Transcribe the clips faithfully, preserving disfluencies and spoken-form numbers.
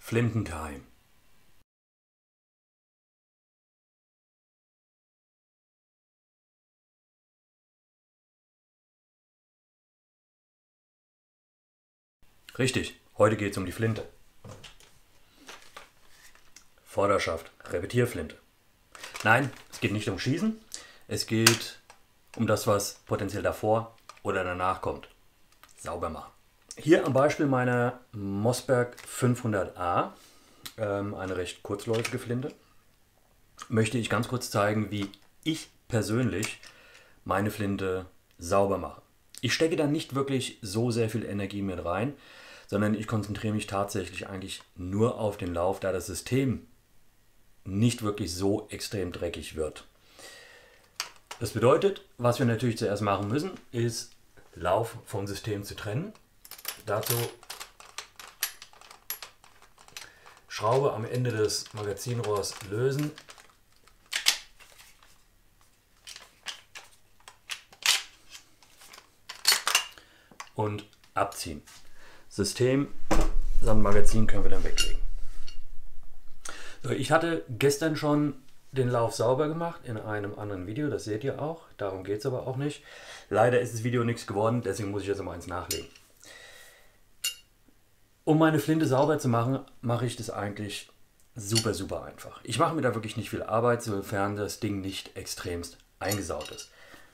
Flintentime. Richtig, heute geht es um die Flinte. Vorderschaft, Repetierflinte. Nein, es geht nicht um Schießen, es geht um das, was potenziell davor oder danach kommt. Sauber machen. Hier am Beispiel meiner Mossberg fünfhundert A, ähm, eine recht kurzläufige Flinte, möchte ich ganz kurz zeigen, wie ich persönlich meine Flinte sauber mache. Ich stecke da nicht wirklich so sehr viel Energie mit rein, sondern ich konzentriere mich tatsächlich eigentlich nur auf den Lauf, da das System nicht wirklich so extrem dreckig wird. Das bedeutet, was wir natürlich zuerst machen müssen, ist Lauf vom System zu trennen. Dazu Schraube am Ende des Magazinrohrs lösen. Und abziehen. System samt Magazin können wir dann weglegen. So, ich hatte gestern schon den Lauf sauber gemacht in einem anderen Video, das seht ihr auch. Darum geht es aber auch nicht. Leider ist das Video nichts geworden, deswegen muss ich jetzt mal eins nachlegen. Um meine Flinte sauber zu machen, mache ich das eigentlich super, super einfach. Ich mache mir da wirklich nicht viel Arbeit, sofern das Ding nicht extremst eingesaut ist.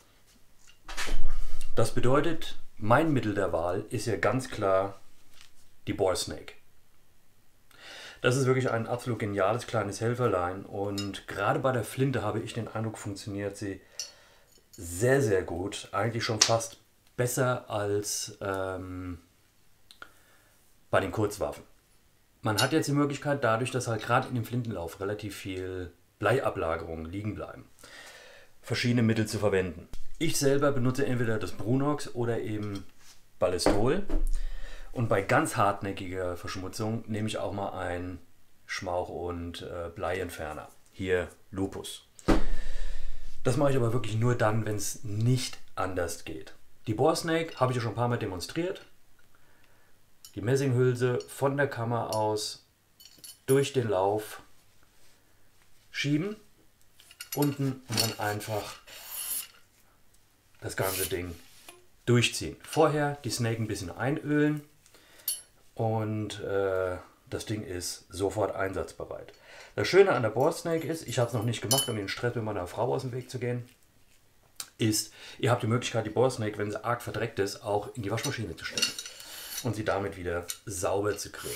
Das bedeutet, mein Mittel der Wahl ist ja ganz klar die Boresnake. Das ist wirklich ein absolut geniales kleines Helferlein und gerade bei der Flinte habe ich den Eindruck, funktioniert sie sehr, sehr gut. Eigentlich schon fast besser als ähm, bei den Kurzwaffen. Man hat jetzt die Möglichkeit, dadurch, dass halt gerade in dem Flintenlauf relativ viel Bleiablagerungen liegen bleiben, verschiedene Mittel zu verwenden. Ich selber benutze entweder das Brunox oder eben Ballistol. Und bei ganz hartnäckiger Verschmutzung nehme ich auch mal einen Schmauch- und äh, Bleientferner. Hier Lupus. Das mache ich aber wirklich nur dann, wenn es nicht anders geht. Die Boresnake habe ich ja schon ein paar Mal demonstriert. Die Messinghülse von der Kammer aus durch den Lauf schieben. Unten und dann einfach das ganze Ding durchziehen. Vorher die Snake ein bisschen einölen und äh, das Ding ist sofort einsatzbereit. Das Schöne an der Boresnake ist, ich habe es noch nicht gemacht, um den Stress mit meiner Frau aus dem Weg zu gehen, ist, ihr habt die Möglichkeit, die Boresnake, wenn sie arg verdreckt ist, auch in die Waschmaschine zu stecken und sie damit wieder sauber zu kriegen.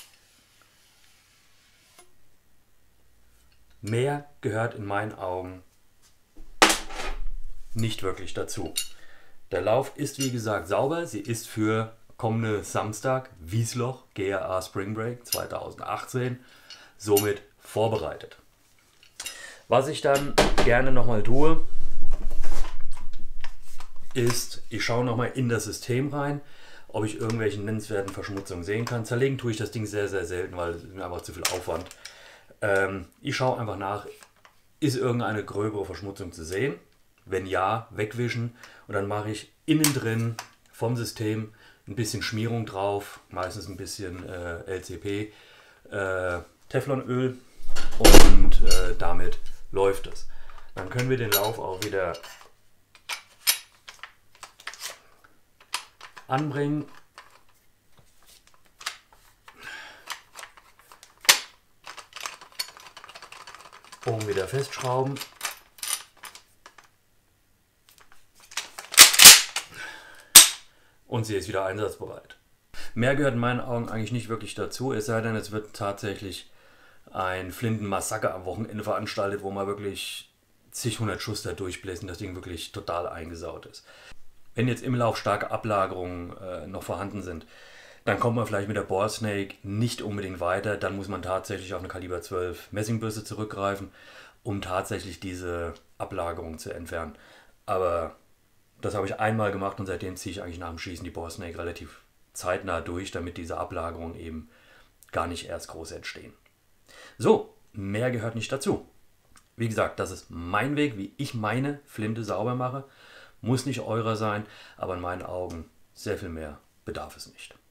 Mehr gehört in meinen Augen nicht wirklich dazu. Der Lauf ist wie gesagt sauber. Sie ist für kommende Samstag, Wiesloch, G R A Spring Break zweitausendachtzehn, somit vorbereitet. Was ich dann gerne nochmal tue, ist, ich schaue nochmal in das System rein, ob ich irgendwelche nennenswerten Verschmutzungen sehen kann. Zerlegen tue ich das Ding sehr, sehr selten, weil es mir einfach zu viel Aufwand. Ähm, ich schaue einfach nach, ist irgendeine gröbere Verschmutzung zu sehen? Wenn ja, wegwischen und dann mache ich innen drin vom System ein bisschen Schmierung drauf, meistens ein bisschen äh, L C P, äh, Teflonöl und äh, damit läuft es. Dann können wir den Lauf auch wieder anbringen. Oben wieder festschrauben. Und sie ist wieder einsatzbereit. Mehr gehört in meinen Augen eigentlich nicht wirklich dazu, es sei denn, es wird tatsächlich ein Flintenmassaker am Wochenende veranstaltet, wo man wirklich zig hundert Schuss da durchbläsen, das Ding wirklich total eingesaut ist. Wenn jetzt im Lauf starke Ablagerungen äh, noch vorhanden sind, dann kommt man vielleicht mit der Boresnake nicht unbedingt weiter, dann muss man tatsächlich auf eine Kaliber zwölf Messingbürste zurückgreifen, um tatsächlich diese Ablagerung zu entfernen. Aber das habe ich einmal gemacht und seitdem ziehe ich eigentlich nach dem Schießen die Boresnake relativ zeitnah durch, damit diese Ablagerungen eben gar nicht erst groß entstehen. So, mehr gehört nicht dazu. Wie gesagt, das ist mein Weg, wie ich meine Flinte sauber mache. Muss nicht eurer sein, aber in meinen Augen sehr viel mehr bedarf es nicht.